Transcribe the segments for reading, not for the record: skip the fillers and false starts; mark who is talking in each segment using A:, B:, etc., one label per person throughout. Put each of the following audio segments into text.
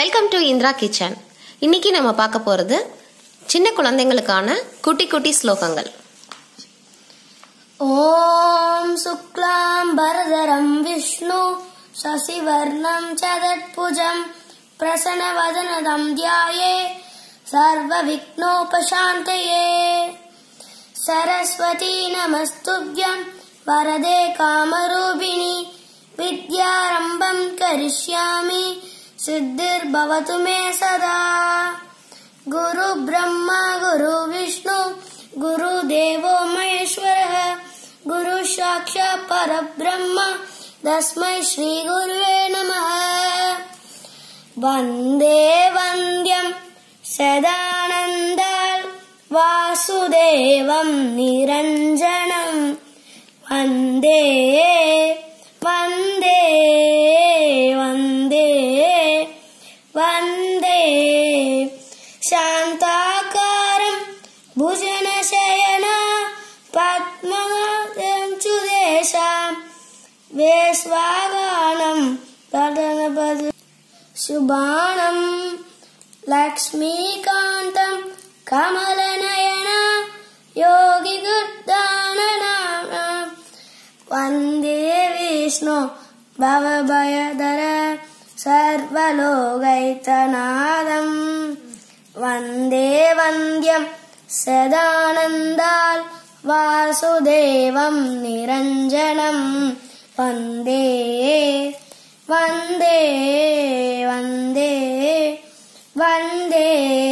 A: Welcome to Indira kitchen. இன்னைக்கு நம்ம பார்க்க போறது சின்ன குழந்தைகளுக்கான குட்டி குட்டி ஸ்லோகங்கள்.
B: ஓம் சுக்லாம் பரதரம் விஷ்ணு சசிவர்ணம் சதத்புஜம் பிரசன்னவதனதம் த்யாயே சர்வ விக்னோபசாந்தயே. சரஸ்வதி நமஸ்துப்யம் வரதே காமரூபிணி வித்யாரம்பம் கரிஷ்யாமி सिद्धिर्भवतु मे सदा. गुरु ब्रह्मा गुरु विष्णु गुरु देवो महेश्वरः गुरु साक्षात् परब्रह्म तस्मै श्री गुरुवे नमः. वन्दे वन्द्यं सदानन्दाल् वासुदेवं निरञ्जनं वन्दे वन्दे वन्दे वन्दे शान्ताकारं भुजनशयना पद्मनाभं सुदेशां वेश्वागानं पदनपद शुभानं लक्ष्मीकान्तं कमलनयना योगिगुर्दानना वन्दे विष्णु भवभयधर सर्वलोकैकनाथं वन्दे वन्द्यं सदानन्दाल् वासुदेवं निरञ्जनं वन्दे वन्दे वन्दे वन्दे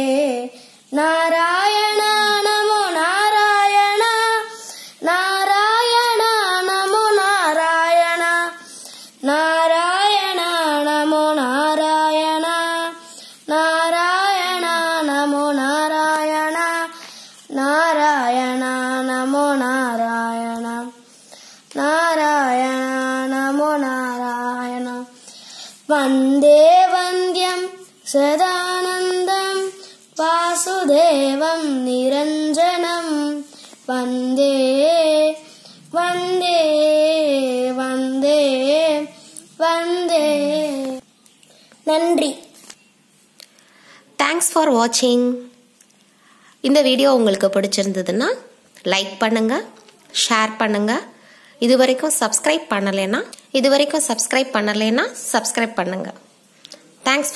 B: नारायण नमो नारायण नारायण नमो नारायण नारायण नमो नारायण नारायण नमो नारायण नारायण नमो नारायण नारायण नमो नारायण. वन्दे वन्द्यं सदानन्दं वासुदेवं निरञ्जनं वन्दे वन्दे वन्दे वन्दे. நன்றி.
A: தேங்க்ஸ் ஃபார் வாட்சிங். இந்த வீடியோ உங்களுக்கு பிடிச்சிருந்ததுன்னா லைக் பண்ணுங்க, ஷேர் பண்ணுங்க. இதுவரைக்கும் சப்ஸ்கிரைப் பண்ணலைன்னா சப்ஸ்கிரைப் பண்ணுங்க. தேங்க்ஸ்.